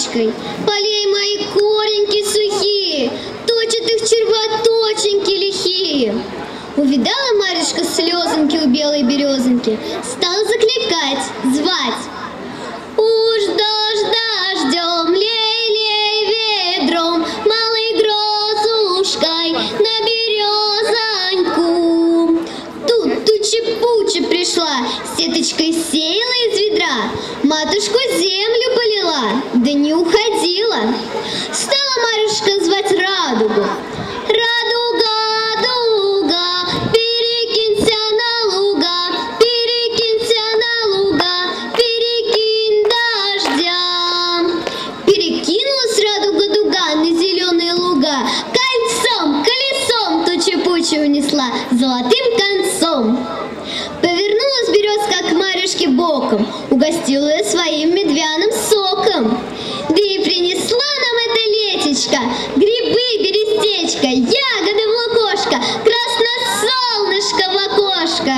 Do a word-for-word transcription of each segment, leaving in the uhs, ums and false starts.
водичкой. Полей мои кореньки сухие, точат их червоточеньки лихие. Увидала Марьюшка слезоньки у белой березоньки, стала закликать, звать. Уж дождь дождем, лей-лей ведром, малой грозушкой на березоньку. Тут туча-пуча пришла, сеточкой сеяла из ведра, матушку землю полила, да не уходила. Стала Марьюшка звать Радугу. Радуга, дуга, перекинься на луга, перекинься на луга, перекинь дождя. Перекинулась Радуга-дуга на зеленые луга, кольцом, колесом туча-пуча унесла золотым концом. Повернулась березка к Марьюшке боком, угостила ее своим медвяным соком. Да и принесла нам это летечко грибы, берестечко, ягоды в лукошко, красносолнышко в окошко.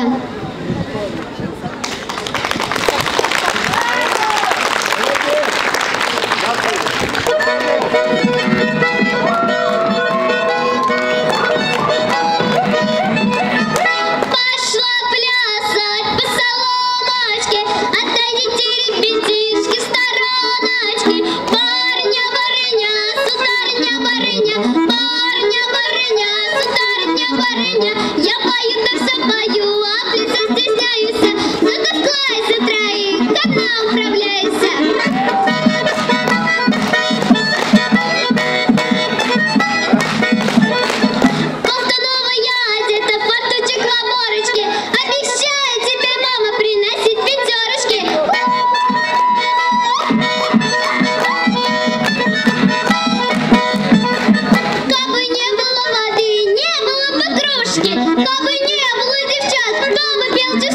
Пошла плясать по соломочке, отойдите, ребятишки, в стороночки. Барыня, барыня, сударыня, барыня, барыня, барыня, сударыня, барыня. Я пою, да все пою, а плясать стесняюсь, зато склайся троих, ко дна управляйся. Болтунова я одета, фартучек в оборочке, обещаю тебе, мама, приносить пятерочки. Кабы не было воды, не было бы кружки, кабы не было девчат, кто бы пел